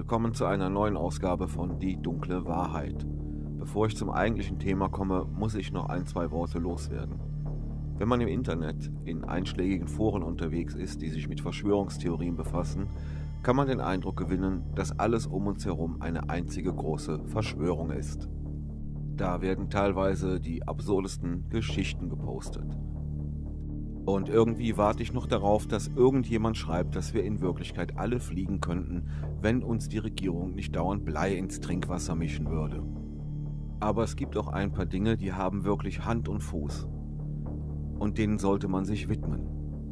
willkommen zu einer neuen Ausgabe von Die dunkle Wahrheit. Bevor ich zum eigentlichen Thema komme, muss ich noch ein, zwei Worte loswerden. Wenn man im Internet in einschlägigen Foren unterwegs ist, die sich mit Verschwörungstheorien befassen, kann man den Eindruck gewinnen, dass alles um uns herum eine einzige große Verschwörung ist. Da werden teilweise die absurdesten Geschichten gepostet. Und irgendwie warte ich noch darauf, dass irgendjemand schreibt, dass wir in Wirklichkeit alle fliegen könnten, wenn uns die Regierung nicht dauernd Blei ins Trinkwasser mischen würde. Aber es gibt auch ein paar Dinge, die haben wirklich Hand und Fuß. Und denen sollte man sich widmen.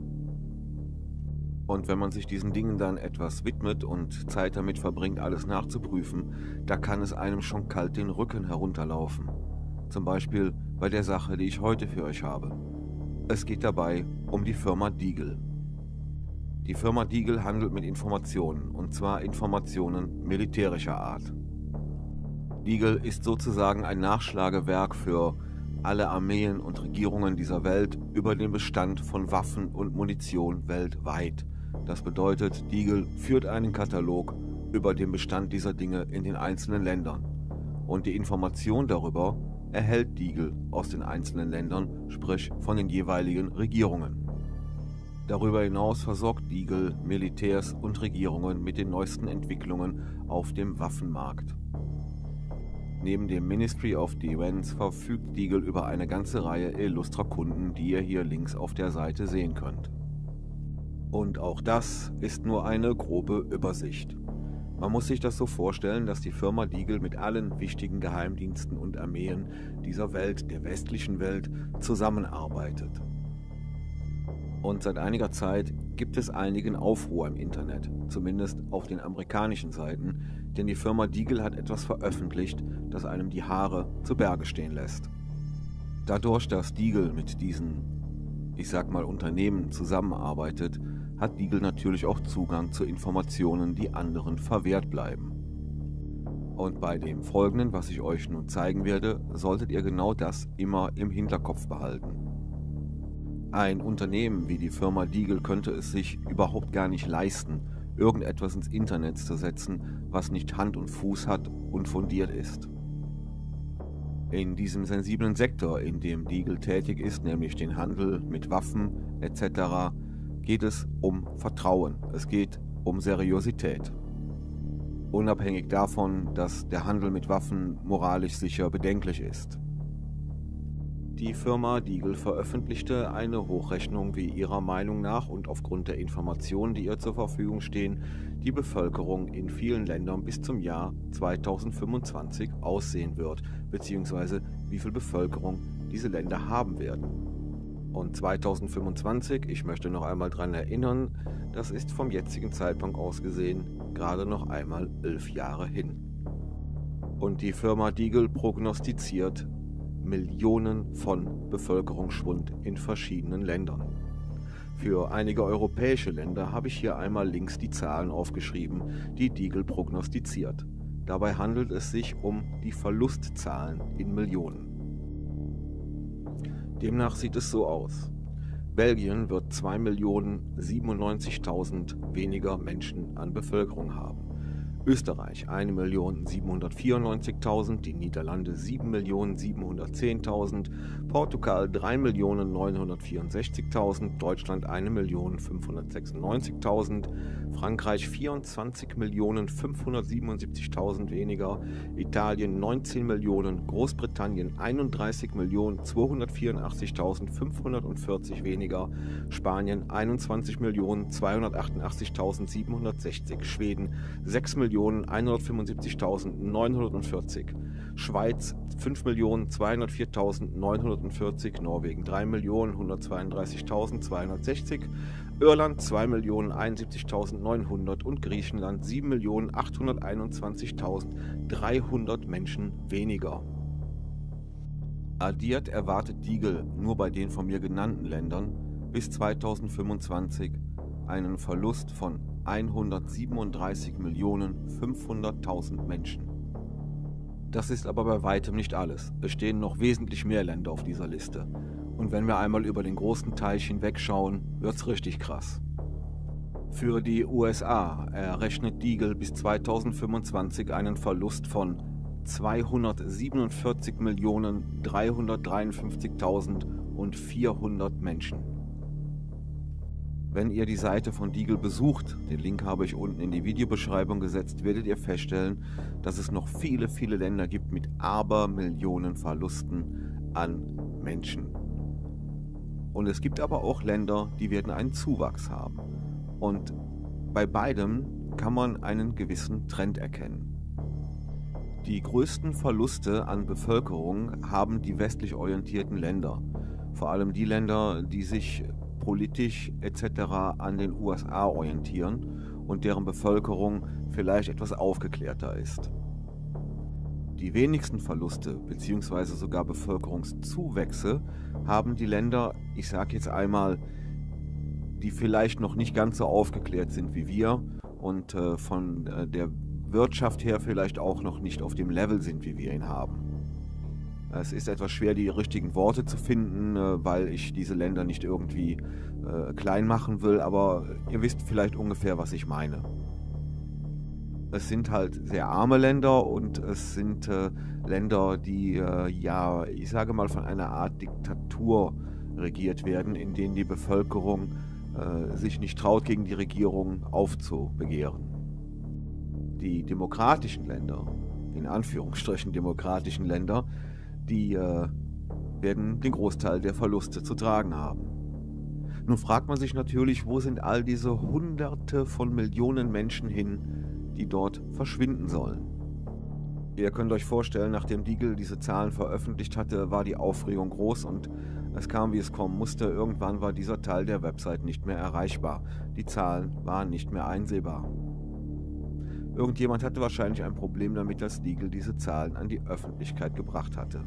Und wenn man sich diesen Dingen dann etwas widmet und Zeit damit verbringt, alles nachzuprüfen, da kann es einem schon kalt den Rücken herunterlaufen. Zum Beispiel bei der Sache, die ich heute für euch habe. Es geht dabei um die Firma Deagle. Die Firma Deagle handelt mit Informationen, und zwar Informationen militärischer Art. Deagle ist sozusagen ein Nachschlagewerk für alle Armeen und Regierungen dieser Welt über den Bestand von Waffen und Munition weltweit. Das bedeutet, Deagle führt einen Katalog über den Bestand dieser Dinge in den einzelnen Ländern. Und die Information darüber erhält Deagle aus den einzelnen Ländern, sprich von den jeweiligen Regierungen. Darüber hinaus versorgt Deagle Militärs und Regierungen mit den neuesten Entwicklungen auf dem Waffenmarkt. Neben dem Ministry of Defense verfügt Deagle über eine ganze Reihe illustrer Kunden, die ihr hier links auf der Seite sehen könnt. Und auch das ist nur eine grobe Übersicht. Man muss sich das so vorstellen, dass die Firma Deagle mit allen wichtigen Geheimdiensten und Armeen dieser Welt, der westlichen Welt, zusammenarbeitet. Und seit einiger Zeit gibt es einigen Aufruhr im Internet, zumindest auf den amerikanischen Seiten, denn die Firma Deagle hat etwas veröffentlicht, das einem die Haare zu Berge stehen lässt. Dadurch, dass Deagle mit diesen, Unternehmen zusammenarbeitet, hat Deagle natürlich auch Zugang zu Informationen, die anderen verwehrt bleiben. Und bei dem Folgenden, was ich euch nun zeigen werde, solltet ihr genau das immer im Hinterkopf behalten. Ein Unternehmen wie die Firma Deagle könnte es sich überhaupt gar nicht leisten, irgendetwas ins Internet zu setzen, was nicht Hand und Fuß hat und fundiert ist. In diesem sensiblen Sektor, in dem Deagle tätig ist, nämlich den Handel mit Waffen etc., geht es um Vertrauen, es geht um Seriosität. Unabhängig davon, dass der Handel mit Waffen moralisch sicher bedenklich ist. Die Firma Deagle veröffentlichte eine Hochrechnung, wie ihrer Meinung nach und aufgrund der Informationen, die ihr zur Verfügung stehen, die Bevölkerung in vielen Ländern bis zum Jahr 2025 aussehen wird, beziehungsweise wie viel Bevölkerung diese Länder haben werden. Und 2025, ich möchte noch einmal daran erinnern, das ist vom jetzigen Zeitpunkt aus gesehen gerade noch einmal 11 Jahre hin. Und die Firma Deagle prognostiziert Millionen von Bevölkerungsschwund in verschiedenen Ländern. Für einige europäische Länder habe ich hier einmal links die Zahlen aufgeschrieben, die Deagle prognostiziert. Dabei handelt es sich um die Verlustzahlen in Millionen. Demnach sieht es so aus. Belgien wird 2.097.000 weniger Menschen an Bevölkerung haben. Österreich 1.794.000, die Niederlande 7.710.000, Portugal 3.964.000, Deutschland 1.596.000, Frankreich 24.577.000 weniger, Italien 19 Millionen, Großbritannien 31.284.540 weniger, Spanien 21.288.760, Schweden 6.175.940, Schweiz 5.204.940, Norwegen 3.132.260, Irland 2.071.900 und Griechenland 7.821.300 Menschen weniger. Addiert erwartet Deagle nur bei den von mir genannten Ländern bis 2025 einen Verlust von 137.500.000 Menschen. Das ist aber bei weitem nicht alles. Es stehen noch wesentlich mehr Länder auf dieser Liste. Und wenn wir einmal über den großen Teich hinwegschauen, wird's richtig krass. Für die USA errechnet Deagle bis 2025 einen Verlust von 207.353.400 Menschen. Wenn ihr die Seite von Deagle besucht, den Link habe ich unten in die Videobeschreibung gesetzt, werdet ihr feststellen, dass es noch viele, viele Länder gibt mit Abermillionen Verlusten an Menschen. Und es gibt aber auch Länder, die werden einen Zuwachs haben. Und bei beidem kann man einen gewissen Trend erkennen. Die größten Verluste an Bevölkerung haben die westlich orientierten Länder. Vor allem die Länder, die sich politisch etc. an den USA orientieren und deren Bevölkerung vielleicht etwas aufgeklärter ist. Die wenigsten Verluste bzw. sogar Bevölkerungszuwächse haben die Länder, ich sage jetzt einmal, die vielleicht noch nicht ganz so aufgeklärt sind wie wir und von der Wirtschaft her vielleicht auch noch nicht auf dem Level sind, wie wir ihn haben. Es ist etwas schwer, die richtigen Worte zu finden, weil ich diese Länder nicht irgendwie klein machen will, aber ihr wisst vielleicht ungefähr, was ich meine. Es sind halt sehr arme Länder und es sind Länder, die ja, ich sage mal, von einer Art Diktatur regiert werden, in denen die Bevölkerung sich nicht traut, gegen die Regierung aufzubegehren. Die demokratischen Länder, in Anführungsstrichen demokratischen Länder, die werden den Großteil der Verluste zu tragen haben. Nun fragt man sich natürlich, wo sind all diese Hunderte von Millionen Menschen hin, die dort verschwinden sollen. Ihr könnt euch vorstellen, nachdem Deagle diese Zahlen veröffentlicht hatte, war die Aufregung groß und es kam, wie es kommen musste. Irgendwann war dieser Teil der Website nicht mehr erreichbar. Die Zahlen waren nicht mehr einsehbar. Irgendjemand hatte wahrscheinlich ein Problem damit, dass Deagle diese Zahlen an die Öffentlichkeit gebracht hatte.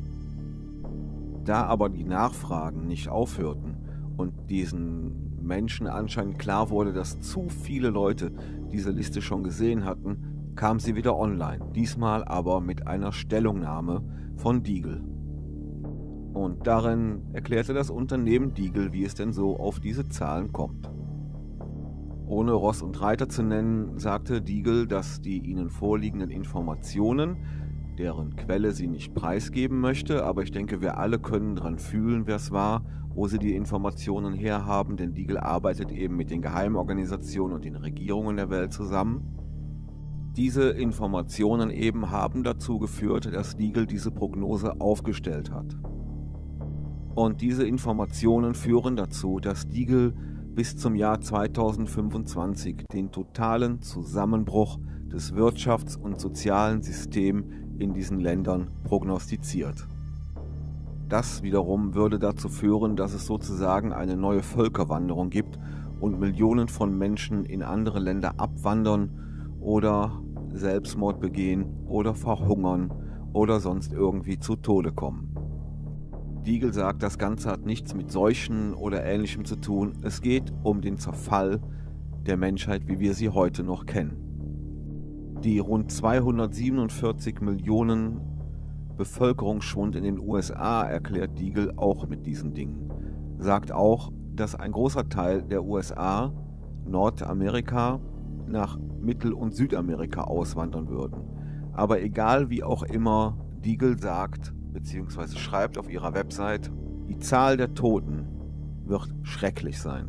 Da aber die Nachfragen nicht aufhörten und diesen Menschen anscheinend klar wurde, dass zu viele Leute diese Liste schon gesehen hatten, kam sie wieder online, diesmal aber mit einer Stellungnahme von Deagle. Und darin erklärte das Unternehmen Deagle, wie es denn so auf diese Zahlen kommt. Ohne Ross und Reiter zu nennen, sagte Deagle, dass die ihnen vorliegenden Informationen, deren Quelle sie nicht preisgeben möchte, aber ich denke, wir alle können dran fühlen, wer es war, wo sie die Informationen herhaben, denn Deagle arbeitet eben mit den Geheimorganisationen und den Regierungen der Welt zusammen. Diese Informationen eben haben dazu geführt, dass Deagle diese Prognose aufgestellt hat. Und diese Informationen führen dazu, dass Deagle bis zum Jahr 2025 den totalen Zusammenbruch des Wirtschafts- und sozialen Systems in diesen Ländern prognostiziert. Das wiederum würde dazu führen, dass es sozusagen eine neue Völkerwanderung gibt und Millionen von Menschen in andere Länder abwandern oder Selbstmord begehen oder verhungern oder sonst irgendwie zu Tode kommen. Deagle sagt, das Ganze hat nichts mit Seuchen oder Ähnlichem zu tun. Es geht um den Zerfall der Menschheit, wie wir sie heute noch kennen. Die rund 247 Millionen Bevölkerungsschwund in den USA erklärt Deagle auch mit diesen Dingen. Sagt auch, dass ein großer Teil der USA, Nordamerika, nach Mittel- und Südamerika auswandern würden. Aber egal wie auch immer, Deagle sagt bzw. schreibt auf ihrer Website, die Zahl der Toten wird schrecklich sein.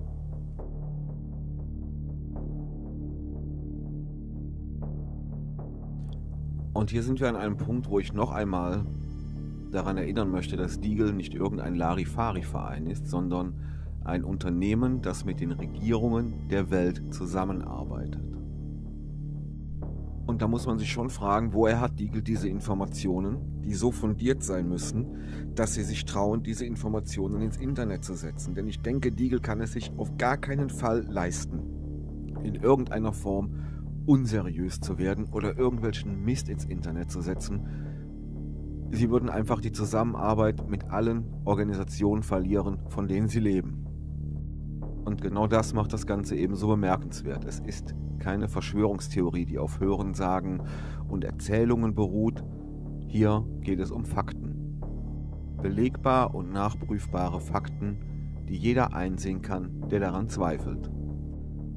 Und hier sind wir an einem Punkt, wo ich noch einmal daran erinnern möchte, dass Deagle nicht irgendein Larifari-Verein ist, sondern ein Unternehmen, das mit den Regierungen der Welt zusammenarbeitet. Und da muss man sich schon fragen, woher hat Deagle diese Informationen, die so fundiert sein müssen, dass sie sich trauen, diese Informationen ins Internet zu setzen. Denn ich denke, Deagle kann es sich auf gar keinen Fall leisten, in irgendeiner Form unseriös zu werden oder irgendwelchen Mist ins Internet zu setzen. Sie würden einfach die Zusammenarbeit mit allen Organisationen verlieren, von denen sie leben. Und genau das macht das Ganze eben so bemerkenswert. Es ist keine Verschwörungstheorie, die auf Hörensagen und Erzählungen beruht. Hier geht es um Fakten. Belegbar und nachprüfbare Fakten, die jeder einsehen kann, der daran zweifelt.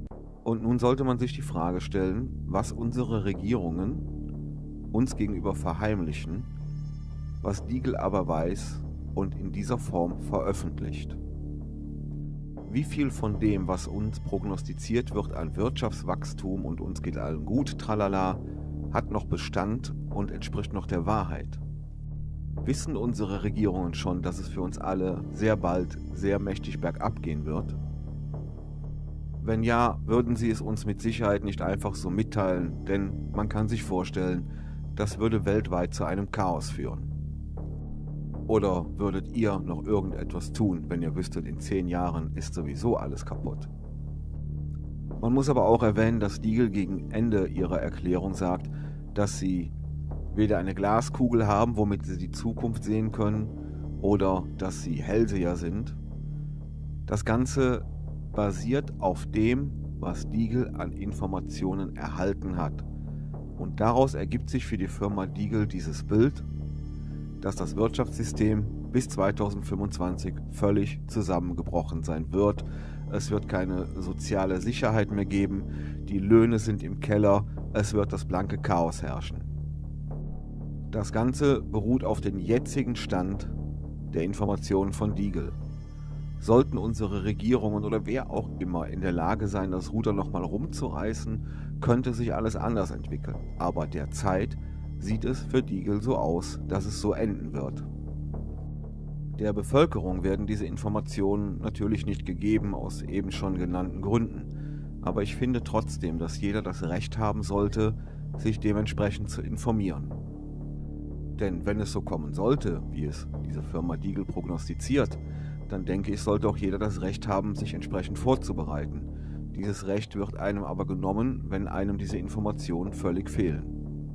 Und nun sollte man sich die Frage stellen, was unsere Regierungen uns gegenüber verheimlichen, was Deagle aber weiß und in dieser Form veröffentlicht. Wie viel von dem, was uns prognostiziert wird an Wirtschaftswachstum und uns geht allen gut, tralala, hat noch Bestand und entspricht noch der Wahrheit? Wissen unsere Regierungen schon, dass es für uns alle sehr bald sehr mächtig bergab gehen wird? Wenn ja, würden sie es uns mit Sicherheit nicht einfach so mitteilen, denn man kann sich vorstellen, das würde weltweit zu einem Chaos führen. Oder würdet ihr noch irgendetwas tun, wenn ihr wüsstet, in 10 Jahren ist sowieso alles kaputt? Man muss aber auch erwähnen, dass Deagle gegen Ende ihrer Erklärung sagt, dass sie weder eine Glaskugel haben, womit sie die Zukunft sehen können, oder dass sie Hellseher sind. Das Ganze basiert auf dem, was Deagle an Informationen erhalten hat. Und daraus ergibt sich für die Firma Deagle dieses Bild, dass das Wirtschaftssystem bis 2025 völlig zusammengebrochen sein wird. Es wird keine soziale Sicherheit mehr geben, die Löhne sind im Keller, es wird das blanke Chaos herrschen. Das Ganze beruht auf dem jetzigen Stand der Informationen von Deagle. Sollten unsere Regierungen oder wer auch immer in der Lage sein, das Ruder nochmal rumzureißen, könnte sich alles anders entwickeln. Aber derzeit sieht es für Deagle so aus, dass es so enden wird. Der Bevölkerung werden diese Informationen natürlich nicht gegeben, aus eben schon genannten Gründen. Aber ich finde trotzdem, dass jeder das Recht haben sollte, sich dementsprechend zu informieren. Denn wenn es so kommen sollte, wie es diese Firma Deagle prognostiziert, dann denke ich, sollte auch jeder das Recht haben, sich entsprechend vorzubereiten. Dieses Recht wird einem aber genommen, wenn einem diese Informationen völlig fehlen.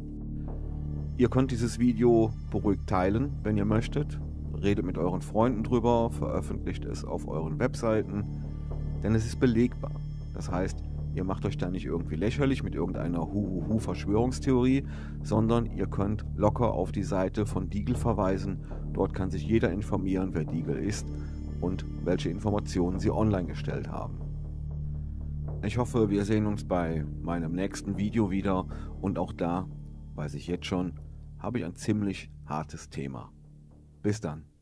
Ihr könnt dieses Video beruhigt teilen, wenn ihr möchtet. Redet mit euren Freunden drüber, veröffentlicht es auf euren Webseiten, denn es ist belegbar. Das heißt, ihr macht euch da nicht irgendwie lächerlich mit irgendeiner Verschwörungstheorie, sondern ihr könnt locker auf die Seite von Deagle verweisen. Dort kann sich jeder informieren, wer Deagle ist und welche Informationen sie online gestellt haben. Ich hoffe, wir sehen uns bei meinem nächsten Video wieder und auch da, weiß ich jetzt schon, habe ich ein ziemlich hartes Thema. Bis dann.